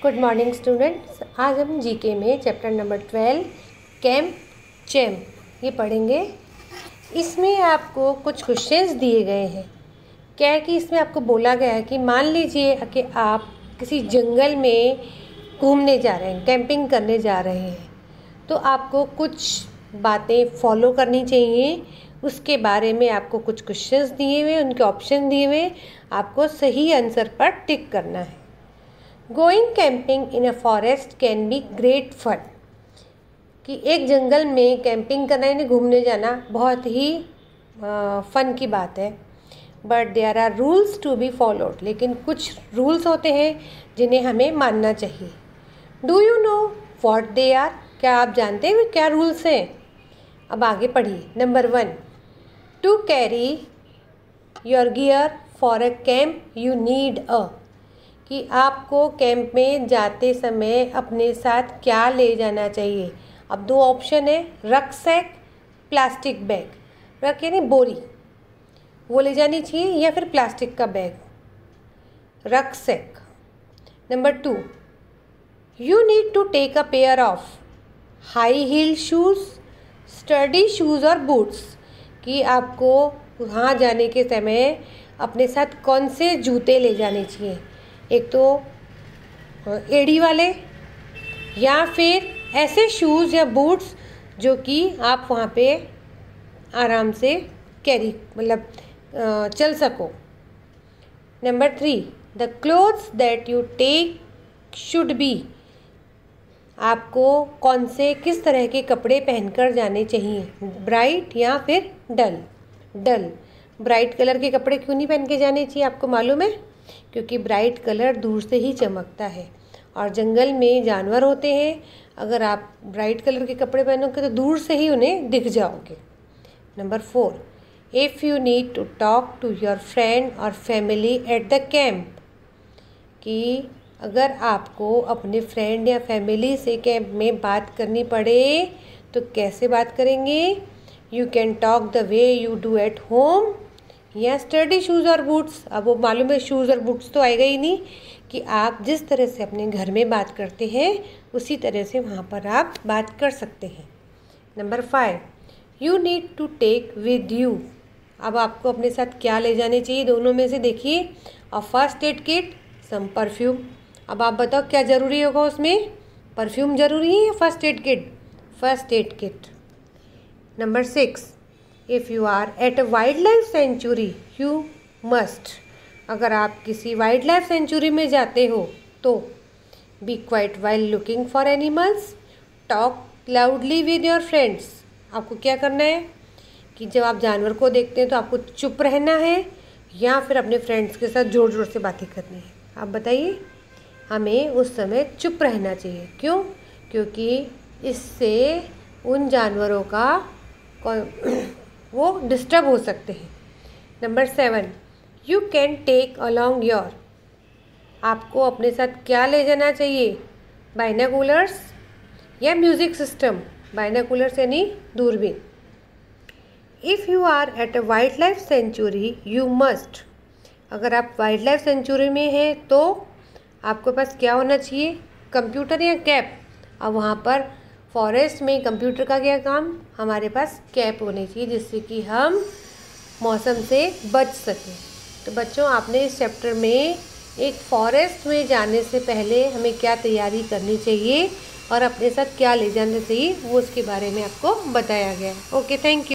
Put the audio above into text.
Good morning students. आज हम GK में चैप्टर नंबर 12 कैंप चैम्प ये पढ़ेंगे। इसमें आपको कुछ क्वेश्चंस दिए गए हैं। क्या है कि इसमें आपको बोला गया है कि मान लीजिए कि आप किसी जंगल में घूमने जा रहे हैं, कैंपिंग करने जा रहे हैं, तो आपको कुछ बातें फॉलो करनी चाहिए। उसके बारे में आपको कुछ क्वेश्चंस दिए हुए, उनके ऑप्शन दिए हुए, आपको सही आंसर पर टिक करना है। Going camping in a forest can be great fun, कि एक जंगल में कैंपिंग करना यानी घूमने जाना बहुत ही फ़न की बात है। But there are rules to be followed, लेकिन कुछ रूल्स होते हैं जिन्हें हमें मानना चाहिए। Do you know what they are? क्या आप जानते हैं क्या रूल्स हैं? अब आगे पढ़िए। Number 1, to carry your gear for a camp you need a, कि आपको कैंप में जाते समय अपने साथ क्या ले जाना चाहिए। अब दो ऑप्शन है, रक्सैक, प्लास्टिक बैग। रक यानी बोरी, वो ले जानी चाहिए, या फिर प्लास्टिक का bag, rucksack. Number 2, you need to take a pair of high heel shoes, study shoes और बूट्स, कि आपको वहाँ जाने के समय अपने साथ कौन से जूते ले जाने चाहिए। एक तो एड़ी वाले, या फिर ऐसे शूज़ या बूट्स जो कि आप वहाँ पे आराम से कैरी चल सको। Number 3, the clothes that you take should be, आपको कौन से किस तरह के कपड़े पहनकर जाने चाहिए, ब्राइट या फिर डल। ब्राइट कलर के कपड़े क्यों नहीं पहन के जाने चाहिए, आपको मालूम है? क्योंकि ब्राइट कलर दूर से ही चमकता है और जंगल में जानवर होते हैं, अगर आप ब्राइट कलर के कपड़े पहनोगे तो दूर से ही उन्हें दिख जाओगे। Number 4, if you need to talk to your friend और फैमिली एट द कैंप, कि अगर आपको अपने फ्रेंड या फैमिली से कैंप में बात करनी पड़े तो कैसे बात करेंगे। You can talk the way you do at home, या स्टडी शूज़ और बूट्स। अब वो मालूम है शूज़ और बूट्स तो आएगा ही नहीं, कि आप जिस तरह से अपने घर में बात करते हैं उसी तरह से वहाँ पर आप बात कर सकते हैं। Number 5, you need to take with you, अब आपको अपने साथ क्या ले जाने चाहिए, दोनों में से देखिए। और first aid kit, some perfume. अब आप बताओ क्या ज़रूरी होगा उसमें, परफ्यूम ज़रूरी है या first aid kit? First aid kit. Number 6, if you are at a wildlife sanctuary you must, अगर आप किसी वाइल्ड लाइफ सेंचुरी में जाते हो तो be quiet while looking for animals, talk loudly with your friends, आपको क्या करना है कि जब आप जानवर को देखते हैं तो आपको चुप रहना है या फिर अपने फ्रेंड्स के साथ ज़ोर ज़ोर से बातें करनी है। आप बताइए। हमें उस समय चुप रहना चाहिए। क्यों? क्योंकि इससे उन जानवरों का वो डिस्टर्ब हो सकते हैं। Number 7, you can take along your, आपको अपने साथ क्या ले जाना चाहिए, बाइनोकुलर्स या म्यूज़िक सिस्टम। बाइनोकुलर्स यानी दूरबीन। If you are at a wildlife sanctuary you must, अगर आप वाइल्ड लाइफ सेंचुरी में हैं तो आपके पास क्या होना चाहिए, कंप्यूटर या कैप। अब वहाँ पर फॉरेस्ट में कंप्यूटर का क्या काम, हमारे पास कैप होनी चाहिए जिससे कि हम मौसम से बच सकें। तो बच्चों, आपने इस चैप्टर में एक फॉरेस्ट में जाने से पहले हमें क्या तैयारी करनी चाहिए और अपने साथ क्या ले जाना चाहिए वो उसके बारे में आपको बताया गया है। Okay, thank you.